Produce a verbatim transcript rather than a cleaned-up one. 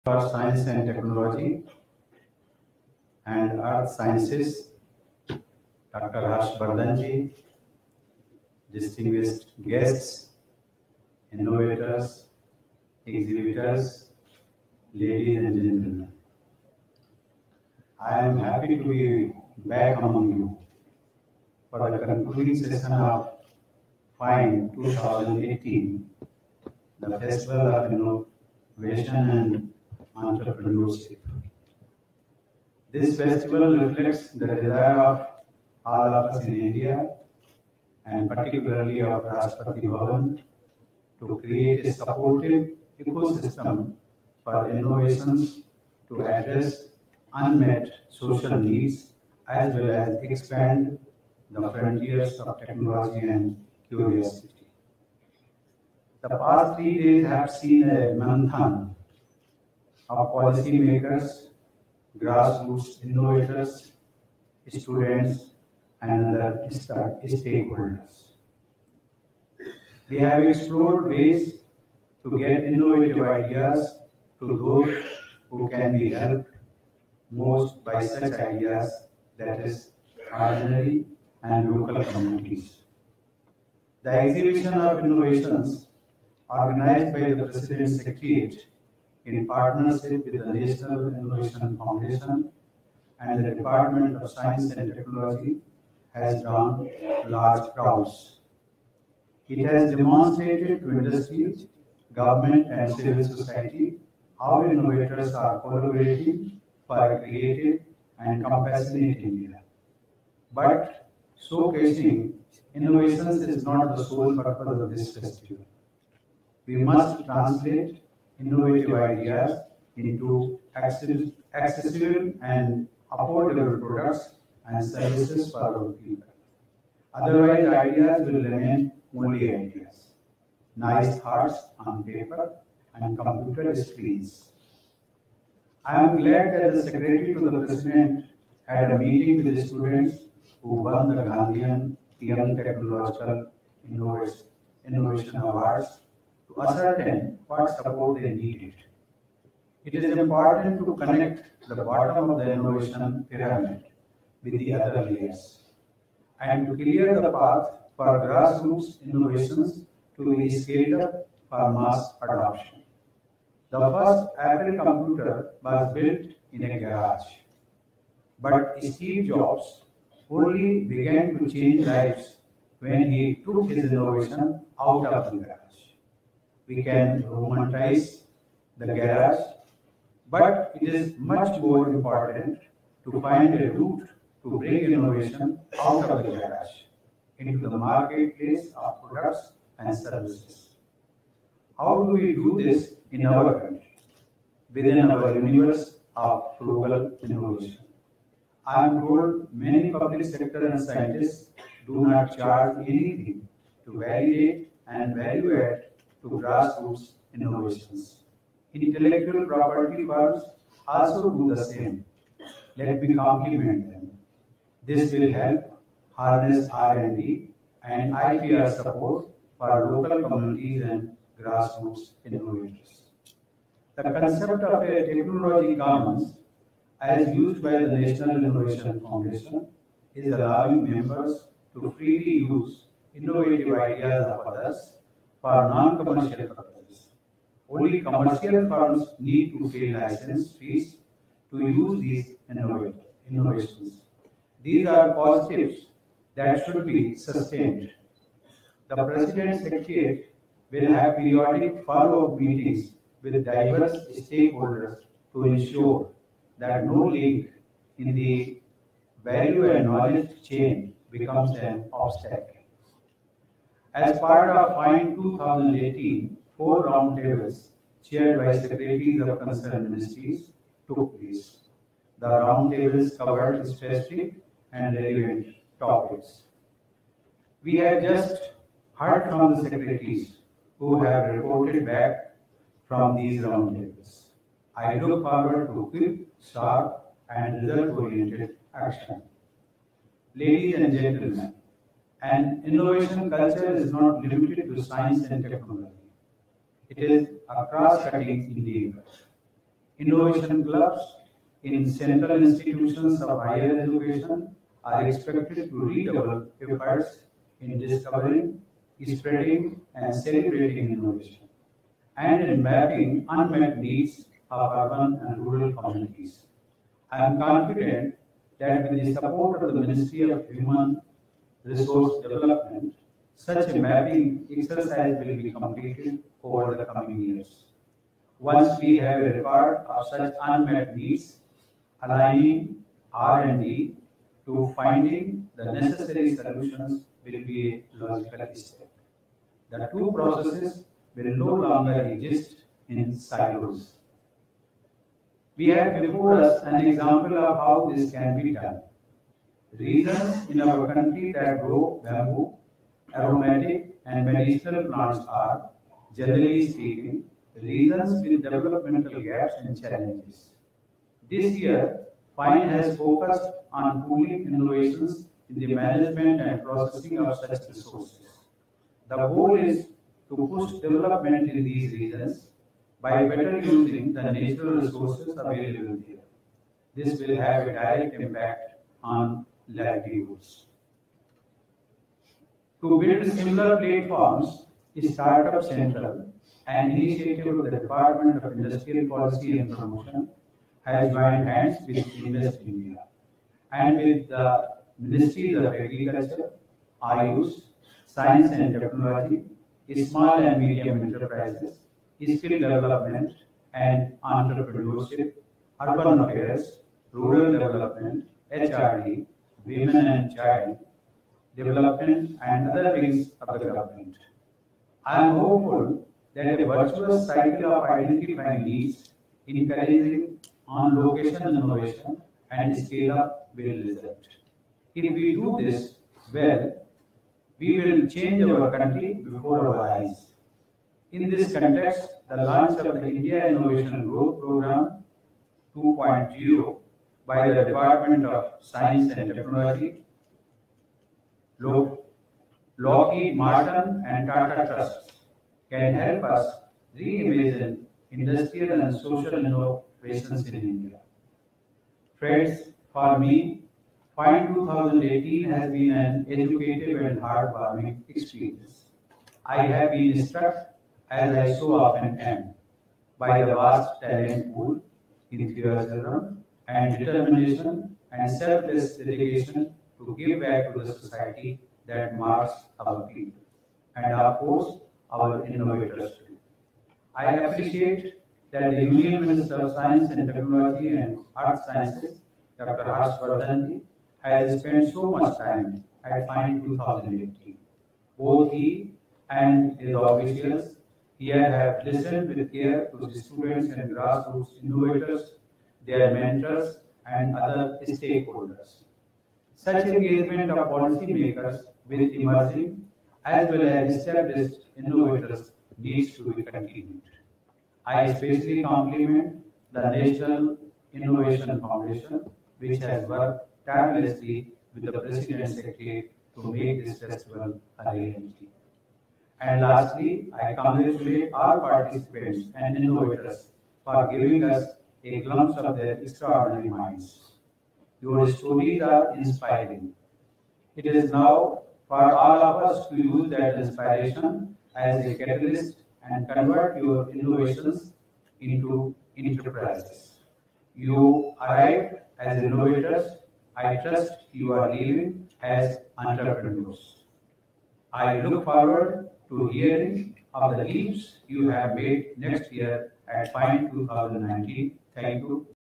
for Science and Technology and Earth Sciences, Doctor Rashtrapati, distinguished guests, innovators, exhibitors, ladies and gentlemen. I am happy to be back among you for the concluding session of FINE twenty eighteen, the Festival of Innovation and Entrepreneurship. This festival reflects the desire of all of us in India, and particularly of Rashtrapati Bhavan, to create a supportive ecosystem for innovations to address unmet social needs as well as expand the frontiers of technology and curiosity. The past three days have seen a marathon of policymakers, grassroots innovators, students, and other stakeholders. We have explored ways to get innovative ideas to those who can be helped most by such ideas, that is, ordinary and local communities. The exhibition of innovations organized by the President's Secretariat in partnership with the National Innovation Foundation and the Department of Science and Technology has drawn large crowds. It has demonstrated to industries, government and civil society how innovators are collaborating for a creative and compassionate India. But showcasing innovations is not the sole purpose of this festival. We must translate innovative ideas into accessible and affordable products and services for our people. Otherwise, ideas will remain only ideas, nice thoughts on paper and computer screens. I am glad that the Secretary to the President had a meeting with the students who won the Gandhian Young Technological Innovation Awards to ascertain what support they needed. It is important to connect the bottom of the innovation pyramid with the other layers and to clear the path for grassroots innovations to be scaled up for mass adoption. The first Apple computer was built in a garage, but Steve Jobs only began to change lives when he took his innovation out of the garage. We can romanticize the garage, but it is much more important to find a route to bring innovation out of the garage into the marketplace of products and services. How do we do this in our country, within our universe of global innovation? I am told many public sector and scientists do not charge anything to validate and value add to grassroots innovations. Intellectual property firms also do the same. Let me compliment them. This will help harness R and D and I P R support for local communities and grassroots innovators. The concept of a technology commons, as used by the National Innovation Foundation, is allowing members to freely use innovative ideas of others for non-commercial purposes. Only commercial firms need to pay license fees to use these innovations. These are positives that should be sustained. The President's Secretariat will have periodic follow-up meetings with diverse stakeholders to ensure that no link in the value and knowledge chain becomes an obstacle. As part of FINE twenty eighteen, four roundtables chaired by secretaries of concerned ministries took place. The roundtables covered specific and relevant topics. We have just heard from the secretaries who have reported back from these roundtables. I look forward to quick, sharp, and result-oriented action. Ladies and gentlemen, an innovation culture is not limited to science and technology. It is a cross-cutting endeavor. Innovation clubs in central institutions of higher education are expected to redouble efforts in discovering, spreading, and celebrating innovation, and in mapping unmet needs of urban and rural communities. I am confident that with the support of the Ministry of Human Resource Development, such a mapping exercise will be completed over the coming years. Once we have a record of such unmet needs, aligning R and D to finding the necessary solutions will be a logical step. The two processes will no longer exist in silos. We have before us an example of how this can be done. Regions in our country that grow bamboo, aromatic and medicinal plants are, generally speaking, regions with developmental gaps and challenges. This year, FINE has focused on pooling innovations in the management and processing of such resources. The goal is to push development in these regions by better using the natural resources available there. This will have a direct impact on livelihoods. To build similar platforms, Startup Central, an initiative of the Department of Industrial Policy and Promotion, has joined hands with Invest India and with the Ministries of Agriculture, Ayush, Science and Technology, Small and Medium Enterprises, Skill Development and Entrepreneurship, Urban Affairs, Rural Development, H R D, Women and Child Development and other wings of the government. I am hopeful that a virtuous cycle of identifying needs, encouraging on-location innovation and scale-up will result. If we do this well, we will change our country before our eyes. In this context, the launch of the India Innovation and Growth Program two point oh by the Department of Science and Technology, Lockheed Martin and Tata Trust can help us reimagine industrial and social innovations in India. Friends, for me, FINE twenty eighteen has been an educative and heartwarming experience. I have been struck, as I so often am, by the vast talent pool, enthusiasm, and determination and selfless dedication to give back to the society that marks our people, and of course, our innovators too. I appreciate that the Union Minister of Science and Technology and Earth Sciences, Doctor Rashtrapati, has spent so much time at FINE twenty eighteen. Both he and his officials here have listened with care to the students and grassroots innovators, their mentors, and other stakeholders. Such engagement of policymakers with emerging as well as established innovators needs to be continued. I especially compliment the National Innovation Foundation, which has worked tirelessly with the President's Secretary to make this festival a reality. And lastly, I congratulate all participants and innovators for giving us a glimpse of their extraordinary minds. Your stories are inspiring. It is now for all of us to use that inspiration as a catalyst and convert your innovations into enterprises. You arrived as innovators. I trust you are leaving as entrepreneurs. I look forward to hearing of the leaps you have made next year at FINE twenty nineteen. Thank you.